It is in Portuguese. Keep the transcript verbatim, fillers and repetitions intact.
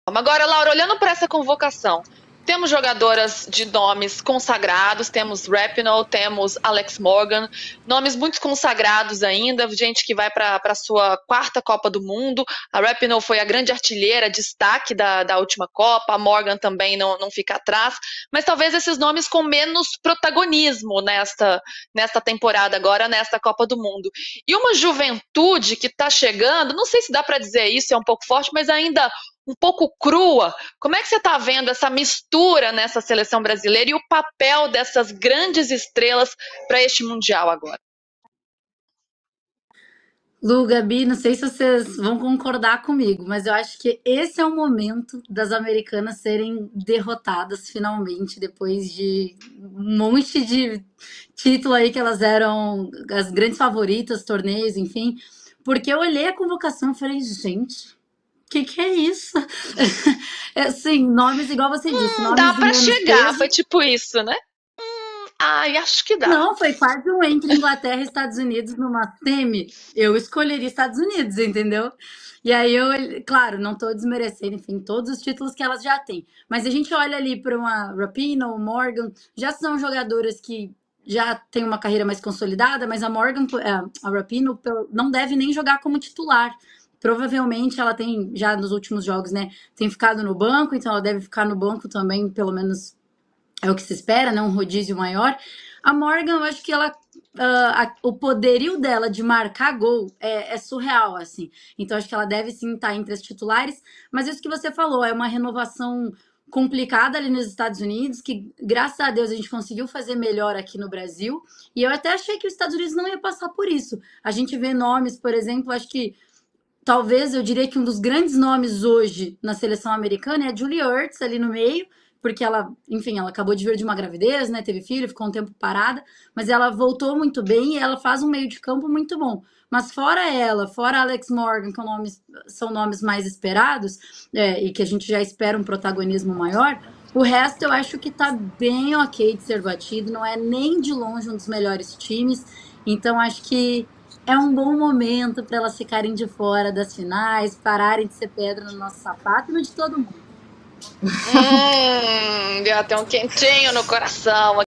Agora, Laura, olhando para essa convocação, temos jogadoras de nomes consagrados, temos Rapinoe, temos Alex Morgan, nomes muito consagrados ainda, gente que vai para a sua quarta Copa do Mundo. A Rapinoe foi a grande artilheira, destaque da, da última Copa, a Morgan também não, não fica atrás, mas talvez esses nomes com menos protagonismo nesta, nesta temporada agora, nesta Copa do Mundo. E uma juventude que está chegando, não sei se dá para dizer isso, é um pouco forte, mas ainda um pouco crua. Como é que você está vendo essa mistura nessa seleção brasileira e o papel dessas grandes estrelas para este Mundial agora? Lu, Gabi, não sei se vocês vão concordar comigo, mas eu acho que esse é o momento das americanas serem derrotadas finalmente, depois de um monte de título aí que elas eram as grandes favoritas, torneios, enfim. Porque eu olhei a convocação e falei, gente, o que, que é isso? É, assim, nomes, igual você disse, Hum, nomes dá de para menos chegar, peso. foi tipo isso, né? Hum, ai, acho que dá. Não, foi quase um entre Inglaterra e Estados Unidos numa semi. Eu escolheria Estados Unidos, entendeu? E aí eu, claro, não tô desmerecendo, enfim, todos os títulos que elas já têm. Mas a gente olha ali para uma Rapinoe, Morgan, já são jogadoras que já têm uma carreira mais consolidada, mas a Morgan, a Rapinoe não deve nem jogar como titular. Provavelmente ela tem, já nos últimos jogos, né, tem ficado no banco, então ela deve ficar no banco também, pelo menos é o que se espera, né? Um rodízio maior. A Morgan, eu acho que ela. Uh, a, o poderio dela de marcar gol é, é surreal, assim. Então, acho que ela deve sim estar entre as titulares. Mas isso que você falou, é uma renovação complicada ali nos Estados Unidos, que graças a Deus a gente conseguiu fazer melhor aqui no Brasil. E eu até achei que os Estados Unidos não ia passar por isso. A gente vê nomes, por exemplo, acho que talvez eu diria que um dos grandes nomes hoje na seleção americana é a Julie Ertz ali no meio, porque ela, enfim, ela acabou de vir de uma gravidez, né? Teve filho, ficou um tempo parada, mas ela voltou muito bem e ela faz um meio de campo muito bom. Mas fora ela, fora Alex Morgan, que são nomes, são nomes mais esperados, é, e que a gente já espera um protagonismo maior, o resto eu acho que tá bem ok de ser batido, não é nem de longe um dos melhores times, então acho que é um bom momento para elas ficarem de fora das finais, pararem de ser pedra no nosso sapato e no de todo mundo. Hum, deu até um quentinho no coração